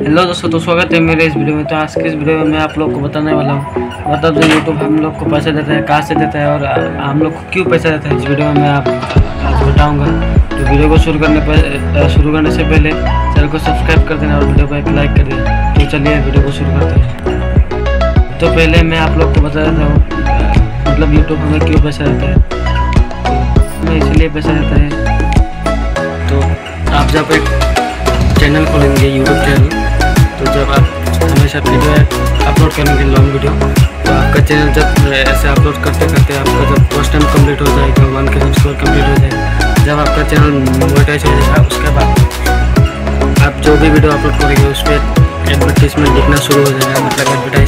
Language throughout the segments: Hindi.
हेलो दोस्तों, तो स्वागत है मेरे इस वीडियो में। तो आज के इस वीडियो में मैं आप लोग को बताने वाला हूँ मतलब जो यूट्यूब हम लोग को पैसा देता है, कहाँ से देता है और हम लोग को क्यों पैसा देता है। इस वीडियो में मैं आप आज बताऊँगा। तो वीडियो को शुरू करने से पहले चैनल को सब्सक्राइब कर देना और वीडियो को एक लाइक कर देना। तो चलिए वीडियो को शुरू करते हैं। तो पहले मैं आप लोग को बता देता हूँ मतलब यूट्यूब हमें क्यों पैसा देता है। हमें इसलिए पैसा देता है, तो आप जब एक चैनल खोलेंगे यूट्यूब चैनल, तो जब आप हमेशा वीडियो अपलोड करेंगे लॉन्ग वीडियो, तो आपका चैनल जब ऐसे अपलोड करते करते आपका जब फर्स्ट टाइम कंप्लीट हो जाएगा, 1K सब्सक्राइबर कंप्लीट हो जाएगा, जब आपका चैनल मोनेटाइज हो जाएगा, उसके बाद आप जो भी वीडियो अपलोड करेंगे उस पर एडवर्टीजमेंट दिखना शुरू हो जाएगा। मतलब एडवर्टाइज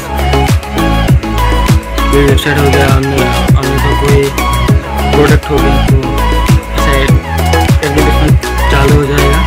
कोई वेबसाइट हो गया, तो कोई प्रोडक्ट हो गया, तो ऐसा एडवर्टीजमेंट चालू हो जाएगा।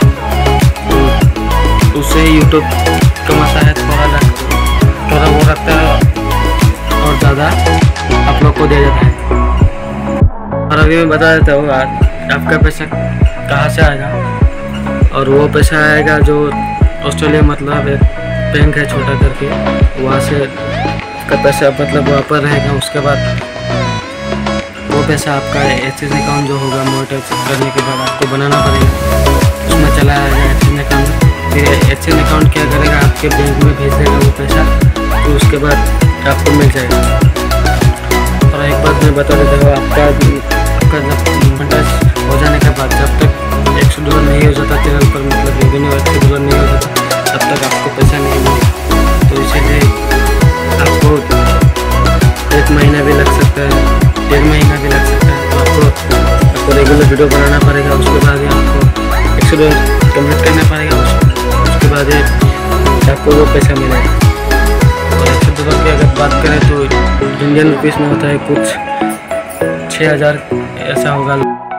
तो उससे यूट्यूब कमाता है, थोड़ा वो रखता है और ज़्यादा आप लोग को दे देता है। और अभी मैं बता देता हूँ आपका पैसा कहाँ से आएगा। और वो पैसा आएगा जो ऑस्ट्रेलिया मतलब एक बैंक है छोटा करके, वहाँ से का पैसा मतलब वहाँ पर रहेगा। उसके बाद वो पैसा आपका एक्सिस अकाउंट जो होगा मोनेटाइज करने के बाद आपको बनाना पड़ेगा, उसमें चला आएगा एक्सिस अकाउंट। फिर एक्सिस अकाउंट क्या करेगा, आपके बैंक में भेज देगा वो पैसा, तो उसके बाद आपको मिल जाएगा। और एक बात मैं बता देता हूँ, आपका जब मोनेटाइज हो जाने के बाद जब तक $100 नहीं हो जाता चैनल पर, मतलब रेवेन्यू $100 नहीं हो जाता, तब तक आपको पैसा नहीं मिलेगा। तो इसीलिए आपको 1 महीना भी लग सकता है, 1.5 महीना भी लग सकता है। तो आपको रेगुलर वीडियो बनाना पड़ेगा, उसके बाद आपको $100 कंप्लीट करना पड़ेगा, उसके बाद आपको वो पैसा मिलेगा। और $100 की अगर बात करें तो इंडियन रुपीस में होता है कुछ 6000 ऐसा होगा।